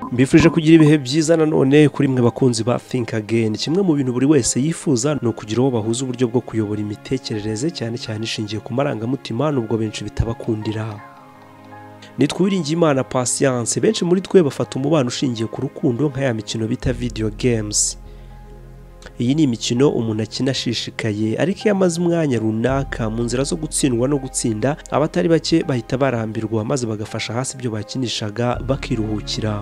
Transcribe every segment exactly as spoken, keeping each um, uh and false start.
Mbifurije kugira ibihe byiza nanone kuri mwe bakunzi ba Think Again. Kimwe mu bintu buri wese yifuza no kugira uwo bahuza uburyo bwo kuyobora imitekerereze cyane cyane ishingiye ku marangamutima nubwo benshi bitabakundira. Nitwa UWIRINGIYIMANA Patience. Benshi muri twe bafata umubano ushingiye ku rukundo nka ya mikino bita video games. Iyi ni imikino umuntu akina ashishikaye ariko iyo amaze umwanya runaka mu nzira zo gutsindwa no gutsinda abatari bake bahita barambirwa maze bagafasha hasi ibyo bakinishaga bakiruhukira.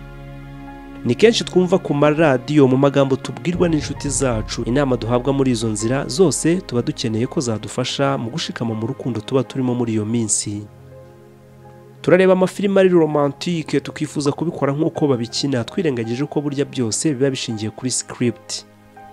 Ni kenshi twumva ku maradiyo mu magambo tubwirwa n'inshuti zacu inama duhabwa muri izo nzira zose tuba dukeneye ko zadufasha mu gushikama mu rukundo tuba turimo muri iyo minsi. Turareba amafilime ari romantique tukifuza kubikora nk'uko babikina twirengagije ko burya byose biba bishingiye kuri script.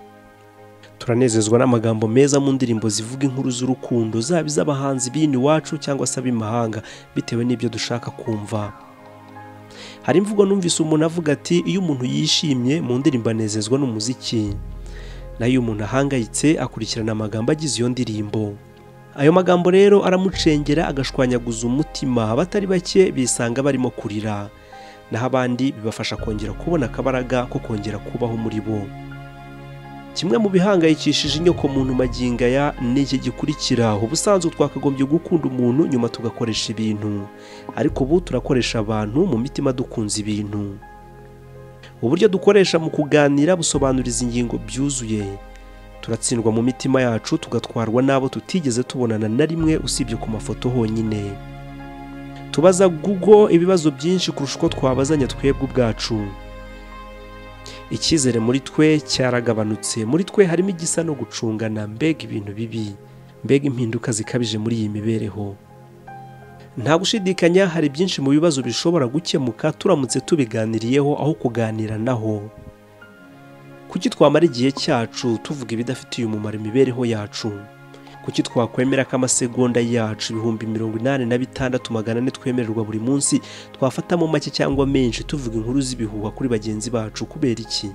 Turanezezwa n'amagambo meza mu ndirimbo zivuga inkuru z'urukundo zaba iz'abahanzi b'ini wacu cyangwa se ab'imahanga bitewe n'ibyo dushaka kumva. Hari imvugo numvise umuntu avuga ati iyo umuntu yishimye mu ndirimbo anezezwa n'umuziki, nayo iyo umuntu ahangayitse akurikirana amagambo agize iyo ndirimbo. Ayo magambo rero aramucengera agashwanyaguza umutima, abatari bake bisanga barimo kurira, naho abandi bibafasha kongera kubona akabaraga ko kongera kubaho muri bo. Kimwe mu bihangayikishije inyoko muntu maginga ya n'iki gikurikira: ubusanzwe twakagombye gukunda umuntu nyuma tugakoresha ibintu, ariko ubu turakoresha abantu mu mitima dukunze ibintu. Uburyo dukoresha mu kuganira busobanuriza ingingo byuzuye. Turatsindwa mu mitima yacu tugatwarwa n'abo tutigeze tubonana na rimwe usibye ku mafoto honyine. Tubaza Google ibibazo byinshi kurusha uko twabazanya twebwe ubwacu. Icyizere muri twe cyaragabanutse, muri twe harimo igisa no gucungana, mbega ibintu bibi, mbega impinduka zikabije muri iyi mibereho. Nta gushidikanya hari byinshi mu bibazo bishobora gukemuka turamutse tubiganiriyeho aho kuganira naho. Kuki twamara igihe cyacu tuvuga ibidafitiye umumaro imibereho yacu? Kuki twakwemera ko amasegonda yacu ibihumbi mirongo inani na bitandatu magana ane twemererwa buri munsi twafatamo make cyangwa menshi tuvuga inkuru z'ibihuha kuri bagenzi bacu? Kubera iki?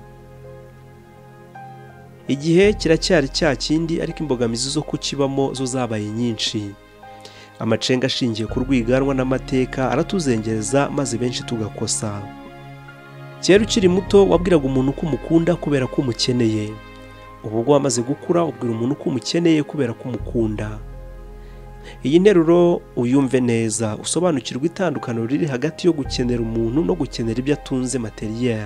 Igihe kiracyari cya kindi ariko imbogamizi zo kukibamo zo zabaye nyinshi. Amacenga ashingiye ku rwiganwa n'amateka aratuzengereza maze benshi tugakosa. Kera ukiri muto wabwiraga umuntu ko umukunda kubera ko umukeneye. Ubu ubwo wamaze gukura ubwira umuntu ko umukeneye kubera ko umukunda. Iyi nteruro uyumve neza usobanukirwa itandukaniro riri hagati yo gukenera umuntu no gukenera ibyo atunze materiel.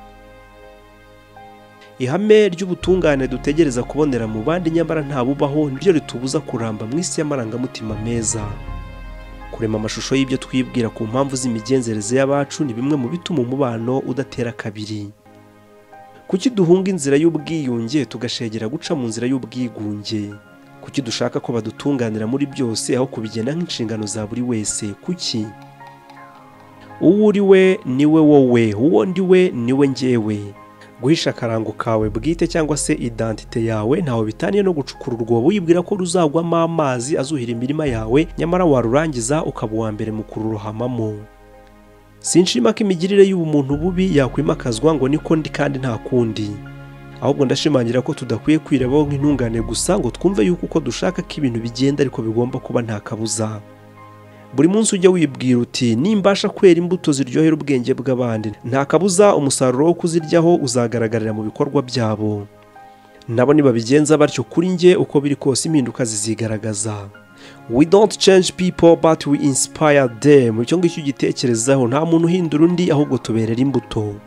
Ihame ry'ubutungane dutegereza kubonera mu bandi nyamara ntabubaho niryo ritubuza kuramba mu isi y'amarangamutima meza. Kurema amashusho y'ibyo twibwira ku mpamvu z'imigenzereze y'abacu ni bimwe mu bituma umubano udatera kabiri. Kuki duhunga inzira y'ubwiyunge tugashegera guca mu nzira y'ubwigunge? Kuki dushaka ko badutunganira muri byose aho kubigena nk'inshingano za buri wese? Kuki uwo uri we niwe wowe, uwo ndi we niwe njyewe? Guhisha akarango kawe bwite cyangwa se identite yawe ntaho bitaniye no gucukura urwobo wibwira ko ruzagwamo amazi azuhira imirima yawe nyamara warurangiza ukaba uwa mbere mu kururohamamo. Sinshima ko imigirire y'ubumuntu bubi yakwimakazwa ngo niko ndi kandi nta kundi. Ahubwo ndashimangira ko tudakwiye kwirebaho nk'intungane gusa ngo twumve yuko uko dushaka ko ibintu bigenda ariko bigomba kuba nta kabuza. Buri munsi ujya wibwira uti nimbasha kwera imbuto ziryohera ubwenge bw'abandi nta kabuza umusaruro wo kuziryaho uzagaragarira mu bikorwa byabo. Nabo nibabigenza batyo kuri nge uko biri kose impinduka zizigaragaza. We don't change people but we inspire them. Icyo ngicyo ugitekerezaho, nta muntu uhindura undi ahubwo tuberera imbuto.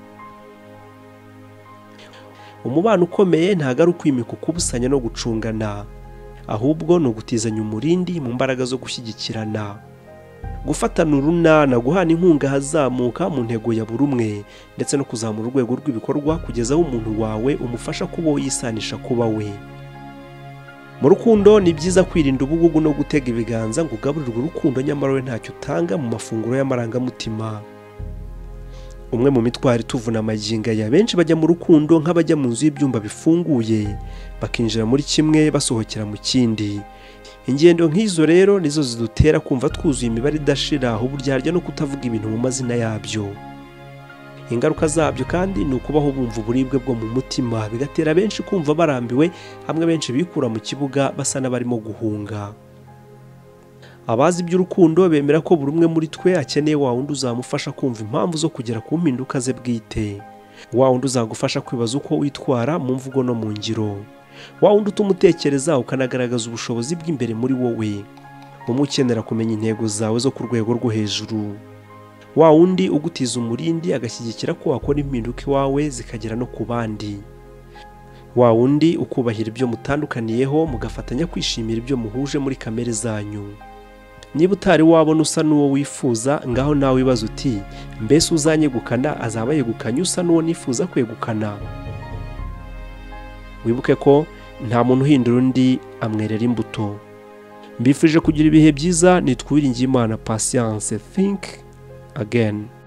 Umubano ukomeye ntago ari ukwimika ukubusanya no gucungana, ahubwo ni ugutizanya umurindi mu mbaraga zo gushyigikirana. Gufatana urunana, guhana inkunga hazamuka mu ntego ya buri umwe ndetse no kuzamura urwego rw'ibikorwa kugeza aho umuntu wawe umufasha kubaho yisanisha kuba we. Mu rukundo ni byiza kwirinda ubugugu no gutega ibiganza ngo ugaburirwe urukundo nyamara we ntacyo utanga mu mafunguro y'amarangamutima. Umwe mu mitwaro tuvuna amaginga ya benshi bajya mu rukundo nk'abajya mu nzu y'ibyumba bifunguye bakinjira muri kimwe basohokera mu kindi. Ingendo nk'izo rero nizo zidutera kumva twuzuye imibare idashira aho uburyarya no kutavuga ibintu mu mazina yabyo. Ingaruka zabyo kandi ni ukubaho bumva uburibwe bwo mu mutima bigatera benshi kumva barambiwe, hamwe benshi bikura mu kibuga basa n'abarimo guhunga. Abazi iby'urukundo bemera ko buri umwe muri twe akeneye wa wundi uzamufasha kumva impamvu zo kugera ku mpinduka ze bwite, wa wundi uzagufasha kwibaza uko witwara mu mvugo no mu ngiro, wa wundi utuma utekereza ukanagaragaza ubushobozi bw'imbere muri wowe, umwe ukenera kumenya intego zawe zo ku rwego rwo hejuru, wa wundi ugutiza umurindi agashyigikira ko wakora impinduka iwawe zikagera no ku bandi, wa wundi ukubahira ibyo mutandukaniyeho mugafatanya kwishimira ibyo muhuje muri kamere zanyu. Niba utari wabona usa n'uwo wifuza, ngaho nawe wibaza uti mbese uzanyegukana azaba yegukanye usa n'uwo nifuza kwegukana? Wibuke ko nta muntu uhindura undi amwerera imbuto. Mbifurije kugira ibihe byiza. Nitwa Uwiringiyimana Patience. Think again.